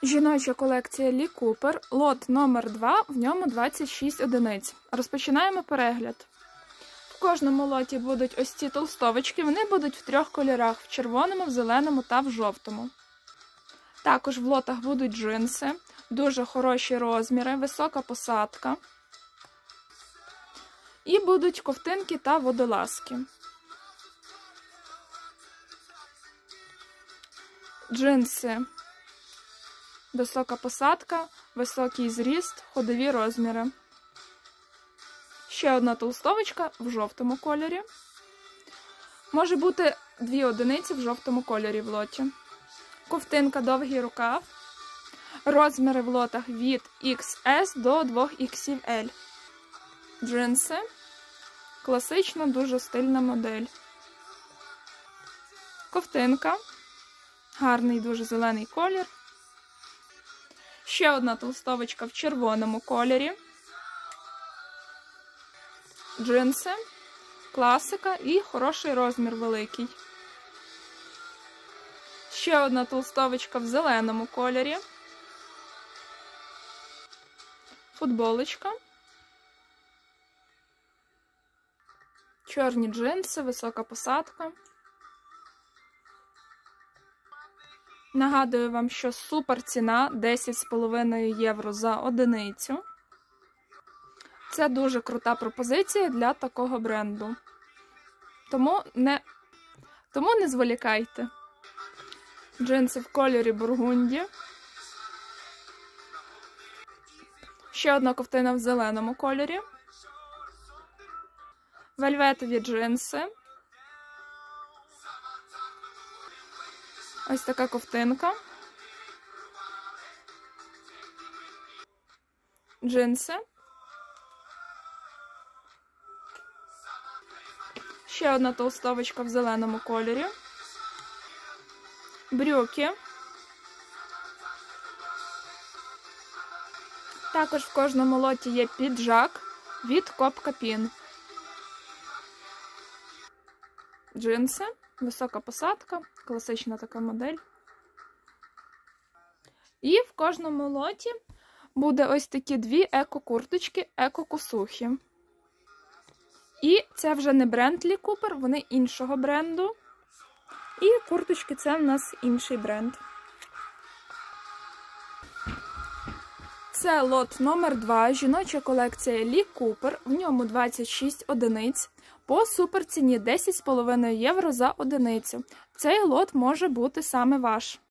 Жіноча колекція Лі Купер, лот номер 2, в ньому 26 одиниць. Розпочинаємо перегляд. В кожному лоті будуть ось ці толстовочки, вони будуть в 3 кольорах – в червоному, в зеленому та в жовтому. Також в лотах будуть джинси, дуже хороші розміри, висока посадка. І будуть ковтинки та водолазки. Джинси, висока посадка, високий зріст, ходові розміри. Ще одна толстовочка в жовтому кольорі. Може бути 2 одиниці в жовтому кольорі в лоті. Ковтинка, довгий рукав. Розміри в лотах від XS до 2XL. Джинси. Класична, дуже стильна модель. Ковтинка. Гарний, дуже зелений колір. Ще одна толстовочка в червоному кольорі. Джинси. Класика і хороший розмір великий. Ще одна толстовочка в зеленому кольорі. Футболочка. Чорні джинси, висока посадка. Нагадую вам, що супер ціна 10,5 євро за одиницю. Це дуже крута пропозиція для такого бренду. Тому не зволікайте. Джинси в кольорі бургунді. Ще одна ковтина в зеленому кольорі. Вельветові джинси. Ось така ковтинка. Джинси. Ще одна толстовочка в зеленому кольорі. Брюки. Також в кожному лоті є піджак від Копка Пін. Джинси. Висока посадка, класична така модель. І в кожному лоті буде ось такі 2 еко-курточки, еко-косухи. І це вже не бренд Лі Купер, вони іншого бренду. І курточки це в нас інший бренд. Це лот номер 2, жіноча колекція Лі Купер, в ньому 26 одиниць. По суперціні 10,5 євро за одиницю. Цей лот може бути саме ваш.